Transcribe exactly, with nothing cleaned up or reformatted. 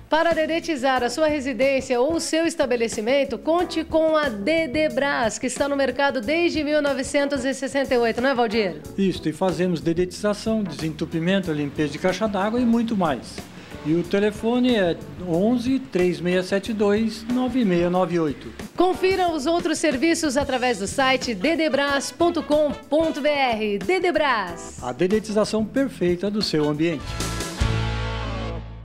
Para dedetizar a sua residência ou o seu estabelecimento, conte com a Dedebras, que está no mercado desde mil novecentos e sessenta e oito, não é, Valdir? Isso, e fazemos dedetização, desentupimento, limpeza de caixa d'água e muito mais. E o telefone é onze, três seis sete dois, nove seis nove oito. Confira os outros serviços através do site dedebras ponto com ponto br. Dedebras. A dedetização perfeita do seu ambiente.